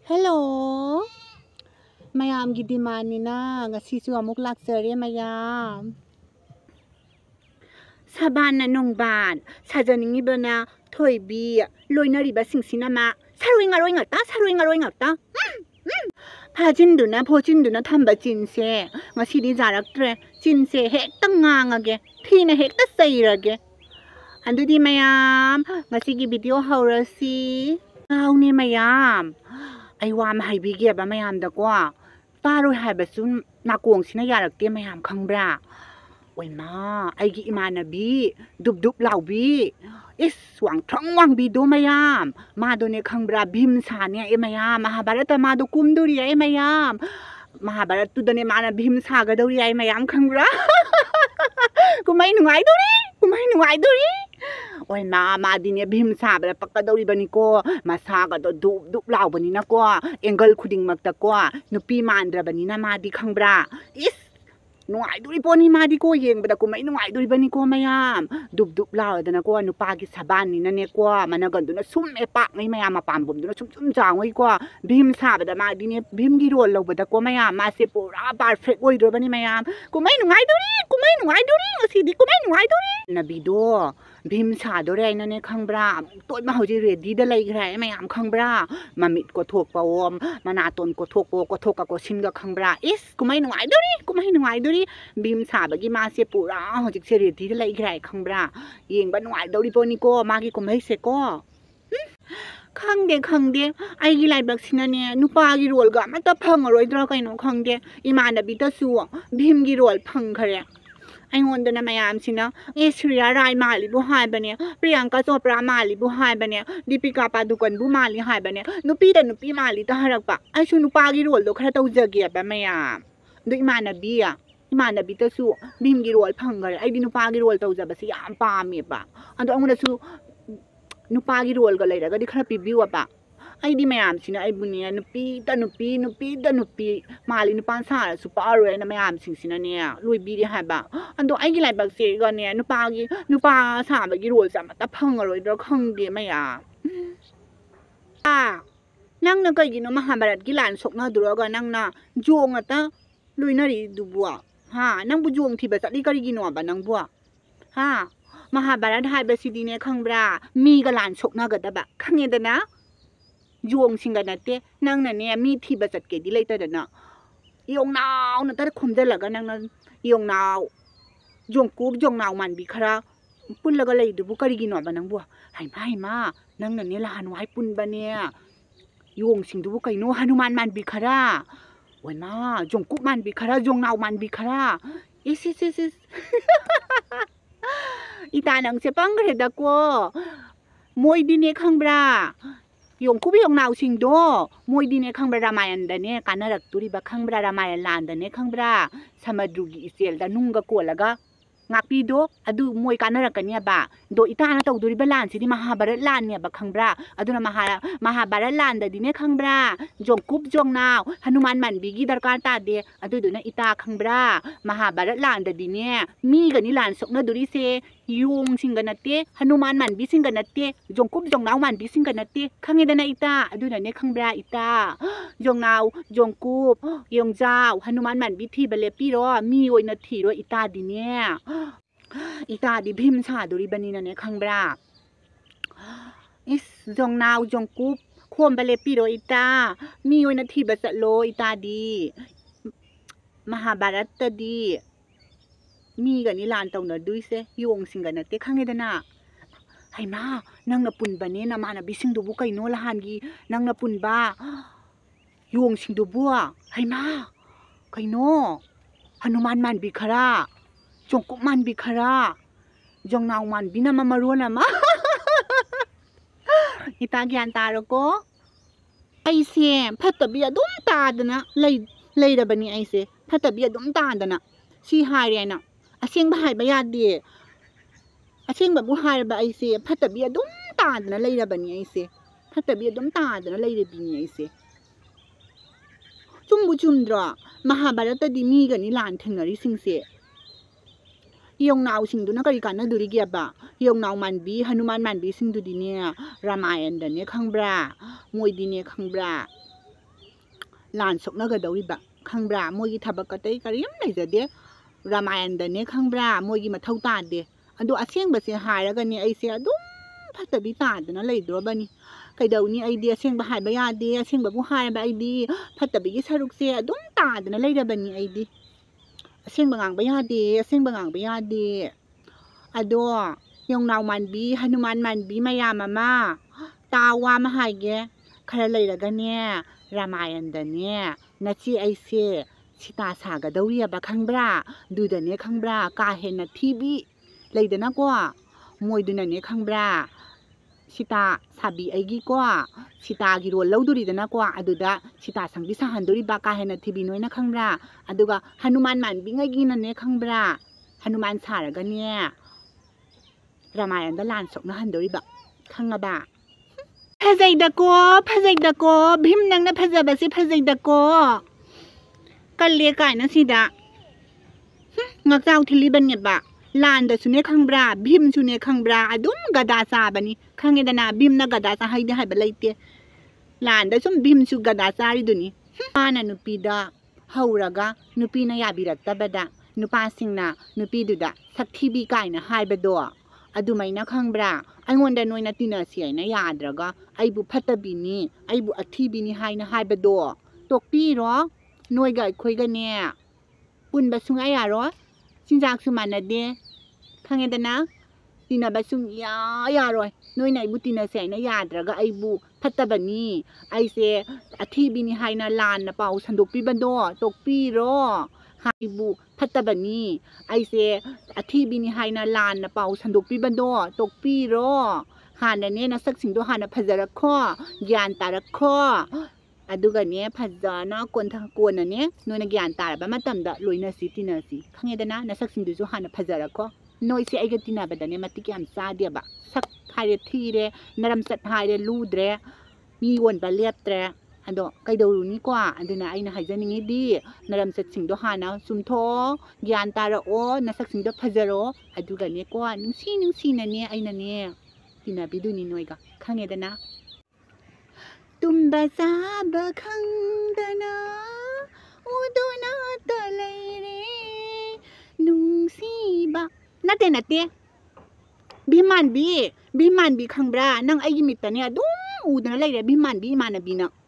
Hello ꯃꯌꯥꯝꯒꯤ ꯗꯤꯃꯥꯟꯅꯤꯅ ꯉꯁꯤꯁꯨ ꯑꯃꯨꯛ ꯂꯥꯛꯆꯔꯦ ꯃꯌꯥꯝ ꯁꯕꯥꯟꯅ ꯅꯣꯡꯕꯥꯟ ꯁꯥꯖꯅꯤꯡꯉꯤꯕꯅ ꯊꯣꯏꯕꯤ ꯂꯣꯏꯅꯔꯤꯕꯁꯤꯡꯁꯤꯅ ꯁꯥꯔꯣꯏ ꯉꯥꯔꯣꯏ ꯉꯥꯛꯇ ꯐꯥꯖꯤꯟꯗꯨꯅ ꯐꯣꯠꯆꯤꯟꯗꯨꯅ ꯊꯝꯕ ꯆꯤꯟꯁꯦ ꯉꯁꯤꯗꯤ ꯌꯥꯔꯛꯇ꯭ꯔꯦ ꯆꯤꯟꯁꯦ ꯍꯦꯛꯇ ꯉꯥꯡꯉꯒꯦ ꯊꯤꯅ ꯍꯦꯛꯇ ꯆꯩꯔꯒꯦ ꯑꯗꯨꯗꯤ ꯃꯌꯥꯝ ꯉꯁꯤꯒꯤ ꯚꯤꯗꯤꯑꯣ ꯍꯧꯔꯁꯤ ꯉꯥꯎꯅꯦ ꯃꯌꯥꯝ ꯑꯩ ꯋꯥ ꯑꯃ ꯍꯥꯏꯕꯤꯒꯦꯕ ꯃꯌꯥꯝꯗꯀꯣ ꯇꯥꯔꯣꯏ ꯍꯥꯏꯕꯁꯨ ꯅꯥꯀꯣꯡꯁꯤꯅ ꯌꯥꯔꯛꯇꯦ ꯃꯌꯥꯝ ꯈꯪꯕ꯭ꯔꯥ ꯑꯣꯏꯃꯥ ꯑꯩꯒꯤ ꯏꯃꯥꯟꯅꯕꯤ ꯗꯨꯞ ꯗꯨꯞ ꯂꯥꯎꯕꯤ ꯏꯁ ꯋꯥꯡꯊ꯭ꯔꯪ ꯋꯥꯡꯕꯤꯗꯣ ꯃꯌꯥꯝ ꯃꯥꯗꯣꯅꯦ ꯈꯪꯕ꯭ꯔꯥ ꯚꯤꯝ ꯁꯥꯅꯦ ꯃꯌꯥꯝ ꯃꯍꯥꯚꯥꯔꯠꯇ ꯃꯥꯗꯣ ꯀꯨꯝꯗꯣꯔꯤ ꯃꯌꯥꯝ ꯃꯍꯥꯚꯥꯔꯠꯇꯨꯗꯅꯦ ꯃꯥꯅ ꯚꯤꯝ ꯁꯥꯒꯗꯧꯔꯤ ꯃꯌꯥꯝ ꯈꯪꯕ꯭ꯔꯥ ꯀꯨꯝꯍꯩ ꯅꯨꯡꯉꯥꯏꯗꯣꯔꯤ ꯑꯣꯏꯃꯥ ꯃꯥꯗꯤꯅꯦ ꯚꯤꯝ ꯁꯥꯕꯗ ꯄꯛꯀꯗꯧꯔꯤꯕꯅꯤꯀꯣ ꯃꯁꯥꯒꯗꯣ ꯗꯨꯞ ꯗꯨꯞ ꯂꯥꯎꯕꯅꯤꯅꯀꯣ ꯑꯦꯡꯒꯜ ꯈꯨꯗꯤꯡꯃꯛꯇꯀꯣ ꯅꯨꯄꯤ ꯃꯥꯟꯗ꯭ꯔꯕꯅꯤꯅ ꯃꯥꯗꯤ ꯈꯪꯕ꯭ꯔꯥ ꯏꯁ ꯅꯨꯡꯉꯥꯏꯗꯣꯔꯤ ꯄꯣꯠꯅꯤ ꯃꯥꯗꯤꯀꯣ ꯌꯦꯡꯕꯗ ꯀꯨꯝꯍꯩ ꯅꯨꯡꯉꯥꯏꯗꯣꯔꯤꯕꯅꯤꯀꯣ ꯃꯌꯥꯝ ꯗꯨꯞ ꯗꯨꯞ ꯂꯥꯎꯔꯗꯅꯀꯣ ꯅꯨꯄꯥꯒꯤ ꯁꯕꯥꯟꯅꯤꯅꯅꯦꯀꯣ ꯃꯅꯒꯟꯗꯨꯅ ꯁꯨꯝꯃꯦ ꯄꯥꯛꯉꯩ ꯃꯌꯥꯝ ꯃꯄꯥꯝꯕꯣꯝꯗꯨꯅ ꯁꯨꯝ ꯆꯥꯎꯉꯩꯀꯣ ꯚꯤꯝ ꯁꯥꯕꯗ ꯃꯥꯗꯤꯅꯦ ꯚꯤꯝꯒꯤ ꯔꯣꯜ ꯂꯧꯕꯗꯀꯣ ꯃꯌꯥꯝ ꯃꯥꯁꯦ ꯄꯨꯔꯥ ꯄꯥꯔꯐꯦꯛ ꯑꯣꯏꯗ꯭ꯔꯕꯅꯤ ꯃꯌꯥꯝ ꯀꯨꯝꯍꯩ ꯅꯨꯡꯉꯥꯏꯗꯣꯔꯤ ꯉꯁꯤꯗꯤ ꯀꯨꯝꯍꯩ ꯅꯨꯡꯉꯥꯏꯗꯣꯔꯤ ꯅꯕꯤꯗꯣ ꯚꯤꯝ ꯁꯥꯗꯣꯔꯦ ꯍꯥꯏꯅꯅꯦ ꯈꯪꯕ꯭ꯔꯥ ꯇꯣꯏꯅ ꯍꯧꯖꯤꯛ ꯔꯦꯗꯤꯗ ꯂꯩꯈ꯭ꯔꯦ ꯃꯌꯥꯝ ꯈꯪꯕ꯭ꯔꯥ ꯃꯃꯤꯠ ꯀꯣꯊꯣꯛꯄꯋꯣ ꯃꯅꯥꯇꯣꯟ ꯀꯣꯊꯣꯛꯄꯋꯣ ꯀꯣꯊꯣꯛꯀ ꯀꯣꯠꯁꯤꯟꯒ ꯈꯪꯕ꯭ꯔꯥ ꯏꯁ ꯀꯨꯝꯍꯩ ꯅꯨꯡꯉꯥꯏꯗꯣꯔꯤ ꯚꯤꯝ ꯁꯥꯕꯒꯤ ꯃꯥꯁꯦ ꯄꯨꯔꯥ ꯍꯧꯖꯤꯛꯁꯦ ꯔꯦꯗꯤꯗ ꯂꯩꯈ꯭ꯔꯦ ꯈꯪꯕ꯭ꯔꯥ ꯌꯦꯡꯕ ꯅꯨꯡꯉꯥꯏꯗꯧꯔꯤ ꯄꯣꯠꯅꯤꯀꯣ ꯃꯥꯒꯤ ꯀꯨꯝꯍꯩꯁꯦꯀꯣ ꯈꯪꯗꯦ ꯑꯩꯒꯤ ꯂꯥꯏꯕꯛꯁꯤꯅꯅꯦ ꯅꯨꯄꯥꯒꯤ ꯔꯣꯜꯒ ꯑꯃꯠꯇ ꯐꯪꯉꯔꯣꯏꯗ꯭ꯔꯥ ꯀꯩꯅꯣ ꯈꯪꯗꯦ ꯏꯃꯥꯟꯅꯕꯤꯗꯁꯨ ꯚꯤꯝꯒꯤ ꯔꯣꯜ ꯐꯪꯈꯔꯦ ꯑꯩꯉꯣꯟꯗꯅ ꯃꯌꯥꯝꯁꯤꯅ ꯁꯨꯔꯤꯌꯥ ꯔꯥꯏ ꯃꯥꯜꯂꯤꯕꯨ ꯍꯥꯏꯕꯅꯦ ꯄ꯭रिꯌꯥꯡꯀꯥ ꯆꯣꯄ꯭ꯔꯥ ꯃꯥꯜꯂꯤꯕꯨ ꯍꯥꯏꯕꯅꯦ ꯗꯤꯄꯤꯀꯥ ꯄꯥꯗꯨꯀꯣꯟꯕꯨ ꯃꯥꯜꯂꯤ ꯍꯥꯏꯕꯅꯦ ꯅꯨꯄꯤꯗ ꯅꯨꯄꯤ ꯃꯥꯜꯂꯤꯇ ꯍꯥꯏꯔꯛꯄ ꯑꯩꯁꯨ ꯅꯨꯄꯥꯒꯤ ꯔꯣꯜꯗꯣ ꯈꯔ ꯇꯧꯖꯒꯦꯕ ꯃꯌꯥꯝ ꯑꯗꯣ ꯏꯃꯥꯟꯅꯕꯤꯗꯁꯨ ꯚꯤꯝꯒꯤ ꯔꯣꯜ ꯐꯪꯈꯔꯦ ꯑꯩꯗꯤ ꯅꯨꯄꯥꯒꯤ ꯔꯣꯜ ꯇꯧꯖꯕꯁꯦ ꯌꯥꯝ ꯄꯥꯝꯃꯦꯕ ꯑꯗꯣ ꯑꯩꯉꯣꯟꯗꯁꯨ ꯅꯨꯄꯥꯒꯤ ꯔꯣꯜꯒ ꯂꯩꯔꯒꯗꯤ ꯈꯔ ꯄꯤꯕꯤꯌꯣꯕ ꯑꯩꯗꯤ ꯃꯌꯥꯝꯁꯤꯅ ꯑꯩꯕꯨꯅꯦ ꯅꯨꯄꯤꯗ ꯅꯨꯄꯤ ꯃꯥꯜꯂꯤ ꯅꯨꯄꯥ ꯁꯥꯔꯁꯨ ꯄꯛꯑꯔꯣꯏ ꯍꯥꯏꯅ ꯃꯌꯥꯝꯁꯤꯡꯁꯤꯅꯅꯦ ꯂꯣꯏꯕꯤꯔꯦ ꯍꯥꯏꯕ ꯑꯗꯣ ꯑꯩꯒꯤ ꯂꯥꯏꯕꯛꯁꯤꯒꯅꯦ ꯅꯨꯄꯥ ꯁꯥꯕꯒꯤ ꯔꯣꯜꯁꯦ ꯑꯃꯠꯇ ꯐꯪꯉꯔꯣꯏꯗ꯭ꯔꯥ ꯈꯪꯗꯦ ꯃꯌꯥꯝ ꯅꯪꯅ ꯀꯩꯒꯤꯅꯣ ꯃꯍꯥꯚꯥꯔꯠꯀꯤ ꯂꯥꯟ ꯁꯣꯛꯅꯗꯨꯔꯒ ꯅꯪꯅ ꯖꯣꯡ ꯉꯥꯛꯇ ꯂꯣꯏꯅꯔꯤꯗꯨꯕꯨ ꯅꯪꯕꯨ ꯖꯣꯡ ꯊꯤꯕ ꯆꯠꯂꯤ ꯀꯔꯤꯒꯤꯅꯣꯕ ꯅꯪꯕꯨ ꯃꯍꯥꯚꯥꯔꯠ ꯍꯥꯏꯕꯁꯤꯗꯤꯅꯦ ꯈꯪꯕ꯭ꯔꯥ ꯃꯤꯒ ꯂꯥꯟ ꯁꯣꯛꯅꯒꯗꯕ ꯈꯪꯉꯦꯗꯅ ꯖꯣꯡꯁꯤꯡꯒ ꯅꯠꯇꯦ ꯅꯪꯅꯅꯦ ꯃꯤ ꯊꯤꯕ ꯆꯠꯀꯦꯗꯤ ꯂꯩꯇꯗꯅ ꯌꯣꯡꯅꯥꯎ ꯅꯠꯇ ꯈꯣꯝꯖꯤꯜꯂꯒ ꯅꯪꯅ ꯖꯣꯡꯅꯥꯎ ꯃꯥꯟꯕꯤ ꯈꯔ ꯄꯨꯜꯂꯒ ꯂꯩꯗꯨꯕꯨ ꯀꯔꯤꯒꯤꯅꯣꯕ ꯅꯪꯕꯨ ꯍꯩꯃꯥ ꯅꯪꯅꯅꯦ ꯂꯍꯥꯟꯋꯥꯏ ꯄꯨꯟꯕꯅꯦ ꯌꯣꯡꯁꯤꯡꯗꯨꯕꯨ ꯀꯩꯅꯣ ꯍꯅꯨꯃꯥꯟ ꯃꯥꯟꯕꯤ ꯈꯔ ꯑꯣꯏꯃꯥ ꯖꯣꯡꯀꯨꯛ ꯃꯥꯟꯕꯤꯈꯔ ꯖꯣꯡꯅꯥꯎ ꯃꯥꯟꯕꯤ ꯈꯔ ꯏꯁ ꯏꯇꯥ ꯅꯪꯁꯦ ꯄꯪꯈ꯭ꯔꯦꯗꯀꯣ ꯃꯣꯏꯗꯤꯅꯦ ꯈꯪꯕ꯭ꯔꯥ ꯌꯣꯡꯀꯨꯞ ꯌꯣꯡꯅꯥꯎꯁꯤꯡꯗꯣ ꯃꯣꯏꯗꯤꯅꯦ ꯈꯪꯕ꯭ꯔꯥ ꯔꯥꯃꯥꯌꯟꯗꯅꯦ ꯀꯥꯟꯅꯔꯛꯇꯣꯔꯤꯕ ꯈꯪꯕ꯭ꯔꯥ ꯔꯥꯃꯥꯌꯟ ꯂꯥꯟꯗꯅꯦ ꯈꯪꯕ꯭ꯔꯥ ꯁꯃꯨꯗ꯭ꯔꯒꯤ ꯏꯆꯦꯜꯗ ꯅꯨꯡꯒ ꯀꯣꯜꯂꯒ ꯉꯥꯛꯄꯤꯗꯣ ꯑꯗꯨ ꯃꯣꯏ ꯀꯥꯟꯅꯔꯛꯀꯅꯦꯕ ꯑꯗꯣ ꯏꯇꯥꯅ ꯇꯧꯗꯣꯔꯤꯕ ꯂꯥꯟꯁꯤꯗꯤ ꯃꯍꯥꯚꯥꯔꯠ ꯂꯥꯟꯅꯦꯕ ꯈꯪꯕ꯭ꯔꯥ ꯑꯗꯨꯅ ꯃꯍꯥꯚꯥꯔꯠ ꯂꯥꯟꯗꯗꯤꯅꯦ ꯈꯪꯕ꯭ꯔꯥ ꯖꯣꯡꯀꯨꯞ ꯖꯣꯡꯅꯥꯎ ꯍꯅꯨꯃꯥꯟ ꯃꯥꯟꯕꯤꯒꯤ ꯗꯔꯀꯥꯔ ꯇꯥꯗꯦ ꯑꯗꯨꯗꯨꯅ ꯏꯇꯥ ꯈꯪꯕ꯭ꯔꯥ ꯃꯍꯥꯚꯥꯔꯠ ꯂꯥꯟꯗꯗꯤꯅꯦ ꯃꯤꯒꯅꯤ ꯂꯥꯟ ꯁꯣꯛꯅꯗꯣꯔꯤꯁꯦ ꯌꯣꯡꯁꯤꯡꯒ ꯅꯠꯇꯦ ꯍꯅꯨꯃꯥꯟ ꯃꯥꯟꯕꯤꯁꯤꯡꯒ ꯅꯠꯇꯦ ꯖꯣꯡꯀꯨꯞ ꯖꯣꯡꯅꯥꯎ ꯃꯥꯟꯕꯤꯁꯤꯡꯒ ꯅꯠꯇꯦ ꯈꯪꯉꯦꯗꯅ ꯏꯇꯥ ꯑꯗꯨꯅꯅꯦ ꯈꯪꯕ꯭ꯔꯥ ꯏꯇꯥ ꯖꯣꯡꯅꯥꯎ ꯖꯣꯡꯀꯨꯞ ꯌꯣꯡꯖꯥꯎ ꯍꯅꯨꯃꯥꯟ ꯃꯥꯟꯕꯤ ꯊꯤꯕ ꯂꯦꯞꯄꯤꯔꯣ ꯃꯤ ꯑꯣꯏꯅ ꯊꯤꯔꯣ ꯏꯇꯥꯗꯤꯅꯦ ꯏꯇꯥꯗꯤ ꯚꯤꯝ ꯁꯥꯗꯣꯔꯤꯕꯅꯤꯅꯅꯦ ꯈꯪꯕ꯭ꯔꯥ ꯏꯁ ꯖꯣꯡꯅꯥꯎ ꯖꯣꯡꯀꯨꯞ ꯈꯣꯝꯕ ꯂꯦꯞꯄꯤꯔꯣ ꯏꯇꯥ ꯃꯤ ꯑꯣꯏꯅ ꯊꯤꯕ ꯆꯠꯂꯣ ꯏꯇꯥꯗꯤ ꯃꯍꯥꯚꯥꯔꯠꯇꯗꯤ ꯃꯤꯒꯅꯤ ꯂꯥꯟ ꯇꯧꯅꯗꯣꯏꯁꯦ ꯌꯣꯡꯁꯤꯡꯒ ꯅꯠꯇꯦ ꯈꯪꯉꯦꯗꯅ ꯍꯩꯃꯥ ꯅꯪꯅ ꯄꯨꯟꯕꯅꯦ ꯅꯃꯥꯟꯅꯕꯤꯁꯤꯡꯗꯨꯕꯨ ꯀꯩꯅꯣ ꯂꯍꯥꯟꯒꯤ ꯅꯪꯅ ꯄꯨꯟꯕ ꯌꯣꯡꯁꯤꯡꯗꯨꯕꯨ ꯍꯩꯃꯥ ꯀꯩꯅꯣ ꯍꯅꯨꯃꯥꯟ ꯃꯥꯟꯕꯤ ꯈꯔ ꯖꯣꯡꯀꯨꯞ ꯃꯥꯟꯕꯤ ꯈꯔ ꯖꯣꯡꯅꯥꯎ ꯃꯥꯟꯕꯤꯅ ꯃꯔꯣꯟ ꯑꯃ ꯏꯇꯥ ꯒ꯭ꯌꯥꯟ ꯇꯥꯔꯣꯀꯣ ꯑꯩꯁꯦ ꯐꯠꯇꯕꯤ ꯑꯗꯨꯝ ꯇꯥꯗꯅ ꯂꯩꯔꯕꯅꯤ ꯑꯩꯁꯦ ꯐꯠꯇꯕꯤ ꯑꯗꯨꯝ ꯇꯥꯗꯅ ꯁꯤ ꯍꯥꯏꯔꯦꯅ ꯑꯁꯦꯡꯕ ꯍꯥꯏꯕ ꯌꯥꯗꯦ ꯑꯁꯦꯡꯕꯕꯨ ꯍꯥꯏꯔꯕ ꯑꯩꯁꯦ ꯐꯠꯇꯕꯤ ꯑꯗꯨꯝ ꯇꯥꯗꯅ ꯂꯩꯔꯕꯅꯤ ꯑꯩꯁꯦ ꯐꯠꯇꯕꯤ ꯑꯗꯨꯝ ꯇꯥꯗꯅ ꯂꯩꯔꯕꯤꯅꯤ ꯑꯩꯁꯦ ꯆꯨꯝꯕꯨ ꯆꯨꯝꯗ꯭ꯔꯣ ꯃꯍꯥꯚꯥꯔꯠꯇꯗꯤ ꯃꯤꯒꯅꯤ ꯂꯥꯟ ꯊꯦꯡꯅꯔꯤꯁꯤꯡꯁꯦ ꯌꯣꯡꯅꯥꯎꯁꯤꯡꯗꯨꯅ ꯀꯔꯤ ꯀꯥꯟꯅꯗꯣꯔꯤꯒꯦꯕ ꯌꯣꯡꯅꯥꯎ ꯃꯥꯟꯕꯤ ꯍꯅꯨꯃꯥꯟ ꯃꯥꯟꯕꯤꯁꯤꯡꯗꯨꯗꯤꯅꯦ ꯔꯥꯃꯥꯌꯟꯗꯅꯦ ꯈꯪꯕ꯭ꯔꯥ ꯃꯣꯏꯗꯤꯅꯦ ꯈꯪꯕ꯭ꯔꯥ ลานสกนกระดวิบะขังบรามวยทับกะเตยกระยิมเลยจะเดียรามายอันเดเนี่ยขังบรามวยมาเท่าตาเดียอันดูอาเซียงบะเสียหายแล้วกันเนี่ยไอเสียดุ้มพัดตบิตาเดนะเลยตัวบันนี่ใครเดานี่ไอเดียเสียงบะหายบะยาเดียเสียงบะผู้หายบะไอดีพัดตบิกิสรุกเสียดุ้มตาเดนะเลยเดบันนี่ไอดีเสียงบะงางบะยาเดียเสียงบะงางบะยาเดียอันดูยองนาวมันบีฮนุมานมันบีมายามาตาวามาหายแกใครเลยละกันเนี่ยรามายอันเดเนี่ยนาชีไอเสียชิตาสากะดาวิยบะขังบราดูเดเนี่ยขังบรากาเห็นนาทีบีเลยเดนะกว่ามวยดูเนี่ยขังบราชิตาสาบีไอกีกว่าชิตากิโรเลวดูดีเดนะกว่าอดูดาชิตาสังดิสหันดูดีบากาเห็นนาทีบีน้อยนะขังบราอดูกะฮนุมานมันบีไงกีนั่นเนี่ยขังบราฮนุมานสาระกันเนี่ยรามายอันเดลานสกนะฮันดูดีบะขังบะพะใจดะโกบิมนังนะพะจะบะสิพะใจดะโกกันเลียกายนะสิดะงักเจ้าทิลิบันเงียบะลานเดสุเนขังบราบิมสุเนขังบราอดุมกะดาซาบันนี่ขังเงดนาบิมนะกะดาซาให้ได้ให้บะไลเตลานเดสุบิมสุกะดาซาริดุนี่ปานะนุปีดาเฮารากะนุปีนะยาบิรัตตะบะดะนุปาสิงนะนุปีดุดะสักทีบีกายนะให้บะดออดูไหมนะขังบราไอ้วันเดนวยนะตินาเสียนะยาดรากะไอ้บุพัตตบินีไอ้บุอธิบินีให้นะให้บะดอตกปีหรอหน่วยกายคุยกันเนี่ยปุ่นบะสุงไอ้ยารอสินจากสุมานะเดขังเงดนะตินาบะสุงยารอยหน่วยไหนบุตินาเสียนะยาดรากะไอ้บุพัตตบินีไอ้เสอธิบินีให้นะลานนะเป่าสันดกปีบันดอตกปีรอไฮบุพัตตบันนี่ไอเซอธิบินิไฮนาลานนะเป่าสันดกปีบันโดตกปีรอหานะเนี่ยนะสักสิ่งตัวหานะพัจระข้อยานตาระข้ออะดูกันเนี่ยพัจนะกวนทางกวนนะเนี่ยนวยนะยานตาระบะมาตำดะลอยนะสิตินะสิขังเงดนะนะสักสิ่งตัวหานะพัจระข้อนอยเสียไอกตินาบะดะเนี่ยมาติกยามซาเดียบะสักไฮเรทีเรนรำสัตไฮเรลูดเรมีวนบะเลียบเตรอันดอไกดูนี่กว่าอันเดนะไอนะหายใจนี่ดีนารำสัตสิ่งดอหานะสุมโทยานตาระโอนะสักสิ่งดอพะจโรอันดูกันเนี่ยกว่านึงซีนะเนี่ยไอนะเนี่ยตินาบิดูนี่หน่อยกะขังเงดนะตุมบะซาบะขังดะนะอูโดนะตะเลเรนุงซีบะนะเตบิมันบีขังบรานังไอยิมิตะเนี่ยดุ้งอูดนะเลยเรบิมันบีมานะบีนะ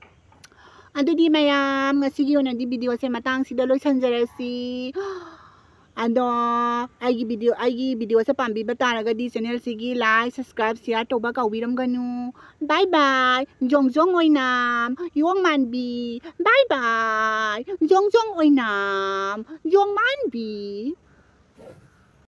Ando di mayam ngasigi yun di video sa matang si Daloy Sanjaresi ando ay video sa pambi bataraga di channel sige like subscribe share to ba ka wiram ganu bye bye jong oy nam yuang man bi bye bye jong oy nam yuang man bi